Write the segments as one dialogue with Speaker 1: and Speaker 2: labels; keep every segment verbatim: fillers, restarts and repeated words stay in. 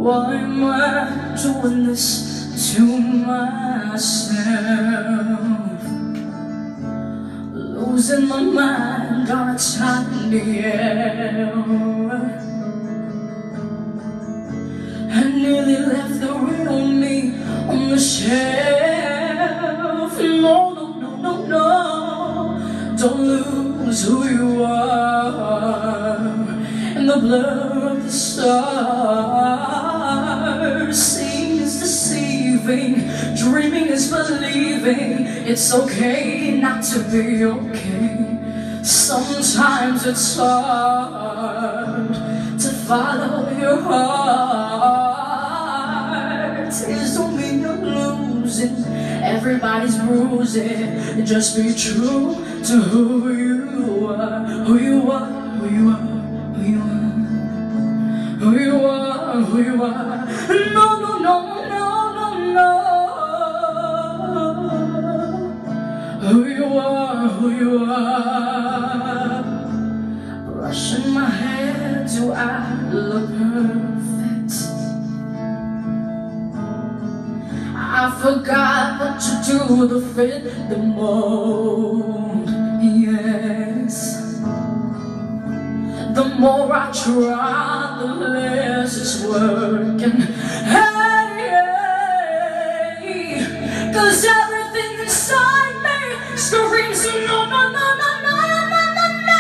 Speaker 1: Why am I doing this to myself? Losing my mind on a tiny air. I nearly left the real me on the shelf. No, no, no, no, no. Don't lose who you are in the blur of the stars. Seeing is deceiving, dreaming is believing. It's okay not to be okay. Sometimes it's hard to follow your heart. Tears don't mean you're losing, everybody's bruising. Just be true to who you are, who you are, who you are, who you are, who you are, who you are. No, no, no, no, no, no. Who you are, who you are. Brushing my hair, do I look perfect? I forgot what to do to fit the mold. Yes, the more I try, the less it's working. Hey, hey, 'cause everything inside me screams no, no, no, no, no, no, no, no, no.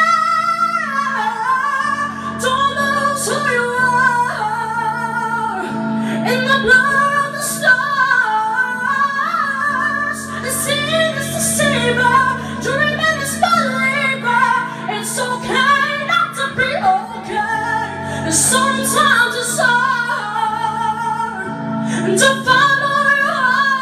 Speaker 1: Don't lose who you are in the blur of the stars. The sea is the saber, dreaming is the labor. It's okay not to be okay. And sometimes it's hard to follow your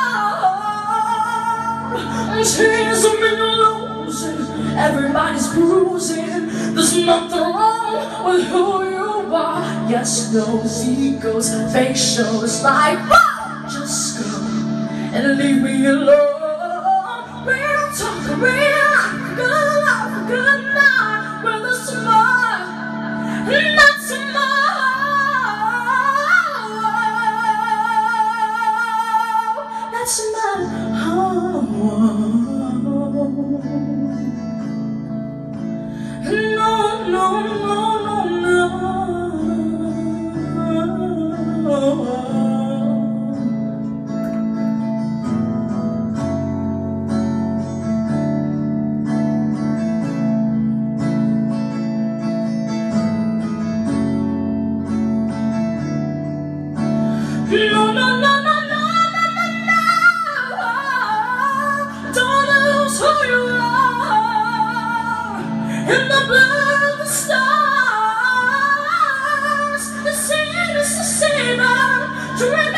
Speaker 1: heart. Tears don't mean you're losing, everybody's bruising. There's nothing wrong with who you are. Yes, those egos, fake shows like, whoa, just go and leave me alone. We don't talk the real life, good life, good night. Where there's tomorrow, not tomorrow. That's my home. No, no, no, no, no. No, no, no, no, no, no, no, no. Don't lose who you are in the blur of the stars. The sea is the saber, dreaming.